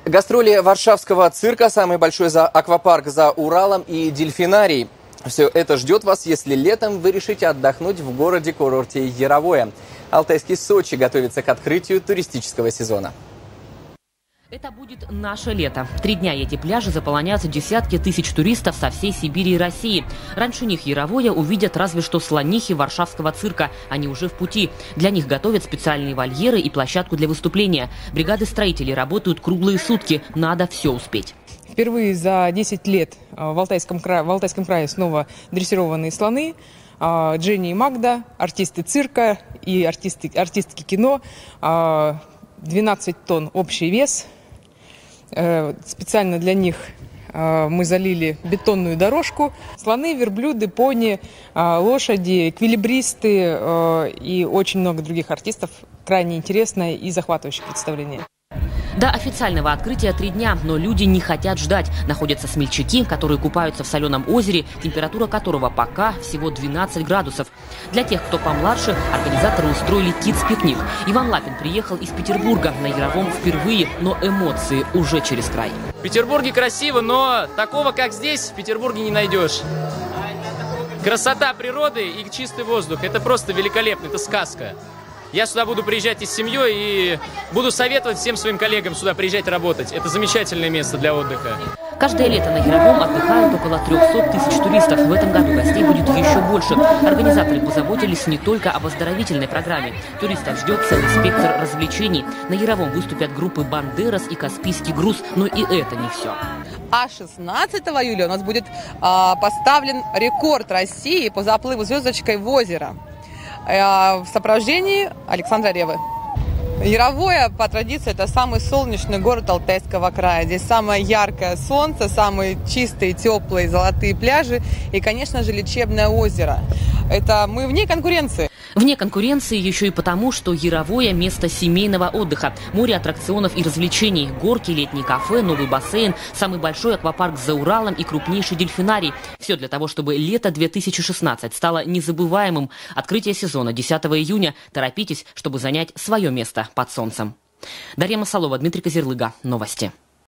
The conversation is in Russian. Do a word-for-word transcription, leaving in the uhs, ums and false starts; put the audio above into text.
Гастроли Варшавского цирка, самый большой за аквапарк за Уралом и дельфинарий. Все это ждет вас, если летом вы решите отдохнуть в городе-курорте Яровое. Алтайский Сочи готовится к открытию туристического сезона. Это будет наше лето. Три дня эти пляжи заполонятся десятки тысяч туристов со всей Сибири и России. Раньше них Яровое увидят разве что слонихи Варшавского цирка. Они уже в пути. Для них готовят специальные вольеры и площадку для выступления. Бригады строителей работают круглые сутки. Надо все успеть. Впервые за десять лет в Алтайском крае, в Алтайском крае снова дрессированные слоны. Дженни и Магда, артисты цирка и артисты, артистки кино. двенадцать тонн общий вес. Специально для них мы залили бетонную дорожку. Слоны, верблюды, пони, лошади, эквилибристы и очень много других артистов. Крайне интересное и захватывающее представление. До официального открытия три дня, но люди не хотят ждать. Находятся смельчаки, которые купаются в соленом озере, температура которого пока всего двенадцать градусов. Для тех, кто помладше, организаторы устроили кидс-пикник. Иван Лапин приехал из Петербурга на Яровом впервые, но эмоции уже через край. В Петербурге красиво, но такого, как здесь, в Петербурге не найдешь. Красота природы и чистый воздух – это просто великолепно, это сказка. Я сюда буду приезжать и с семьей, и буду советовать всем своим коллегам сюда приезжать работать. Это замечательное место для отдыха. Каждое лето на Яровом отдыхают около трёхсот тысяч туристов. В этом году гостей будет еще больше. Организаторы позаботились не только об оздоровительной программе. Туристов ждет целый спектр развлечений. На Яровом выступят группы «Бандерас» и «Каспийский груз». Но и это не все. А шестнадцатого июля у нас будет а, поставлен рекорд России по заплыву звездочкой в озеро. В сопровождении Александра Ревы. Яровое, по традиции, это самый солнечный город Алтайского края. Здесь самое яркое солнце, самые чистые, теплые, золотые пляжи и, конечно же, лечебное озеро. Это мы вне конкуренции. Вне конкуренции еще и потому, что Яровое – место семейного отдыха. Море аттракционов и развлечений, горки, летние кафе, новый бассейн, самый большой аквапарк за Уралом и крупнейший дельфинарий. Все для того, чтобы лето две тысячи шестнадцать стало незабываемым. Открытие сезона десятого июня. Торопитесь, чтобы занять свое место под солнцем. Дарья Масалова, Дмитрий Козерлыга. Новости.